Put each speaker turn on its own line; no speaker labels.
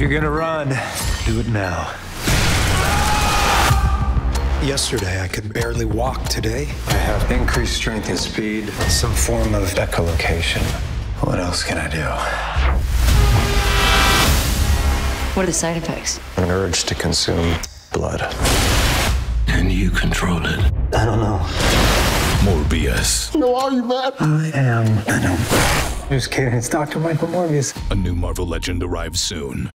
you're gonna run, do it now.
Yesterday, I could barely walk. Today,
I have increased strength and speed, some form of echolocation. What else can I do?
What are the side effects?
An urge to consume blood.
Can you control it?
I don't know.
Morbius.
who are you, man?
I am Venom. Just kidding, it's Dr. Michael Morbius.
A new Marvel legend arrives soon.